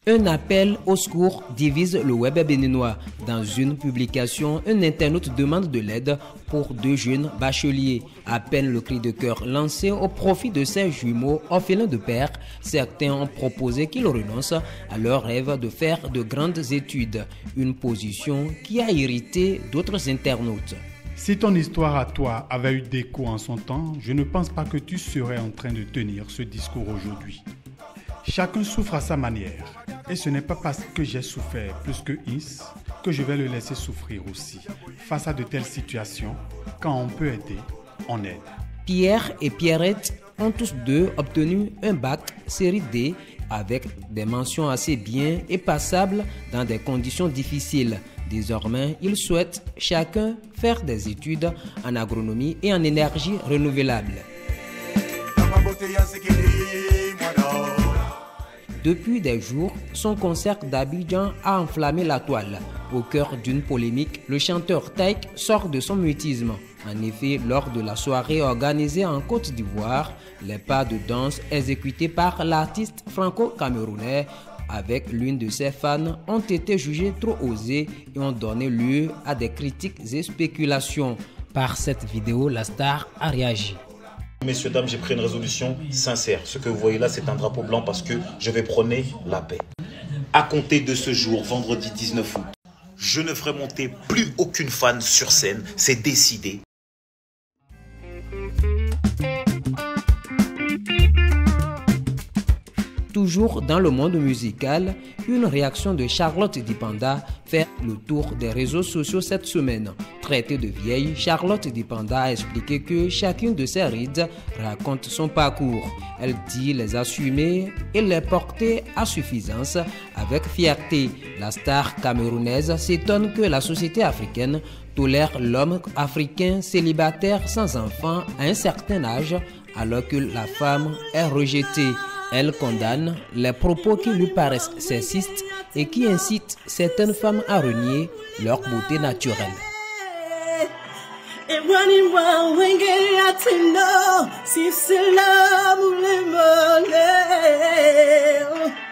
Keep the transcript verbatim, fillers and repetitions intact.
Un appel au secours divise le web béninois. Dans une publication, un internaute demande de l'aide pour deux jeunes bacheliers. À peine le cri de cœur lancé au profit de ces jumeaux orphelins de père, certains ont proposé qu'ils renoncent à leur rêve de faire de grandes études. Une position qui a irrité d'autres internautes. Si ton histoire à toi avait eu d'écho en son temps, je ne pense pas que tu serais en train de tenir ce discours aujourd'hui. Chacun souffre à sa manière. Et ce n'est pas parce que j'ai souffert plus que Is que je vais le laisser souffrir aussi. Face à de telles situations, quand on peut aider, on aide. Pierre et Pierrette ont tous deux obtenu un bac série D avec des mentions assez bien et passables dans des conditions difficiles. Désormais, ils souhaitent chacun faire des études en agronomie et en énergie renouvelable. Depuis des jours, son concert d'Abidjan a enflammé la toile. Au cœur d'une polémique, le chanteur Taïk sort de son mutisme. En effet, lors de la soirée organisée en Côte d'Ivoire, les pas de danse exécutés par l'artiste franco-camerounais avec l'une de ses fans ont été jugés trop osés et ont donné lieu à des critiques et spéculations. Par cette vidéo, la star a réagi. Messieurs, dames, j'ai pris une résolution sincère. Ce que vous voyez là, c'est un drapeau blanc parce que je vais prôner la paix. À compter de ce jour, vendredi dix-neuf août, je ne ferai monter plus aucune fan sur scène. C'est décidé. Toujours dans le monde musical, une réaction de Charlotte Dipanda fait le tour des réseaux sociaux cette semaine. Traitée de vieille, Charlotte Dipanda a expliqué que chacune de ses rides raconte son parcours. Elle dit les assumer et les porter à suffisance avec fierté. La star camerounaise s'étonne que la société africaine tolère l'homme africain célibataire sans enfant à un certain âge alors que la femme est rejetée. Elle condamne les propos qui lui paraissent sexistes et qui incitent certaines femmes à renier leur beauté naturelle. Si c'est l'amour,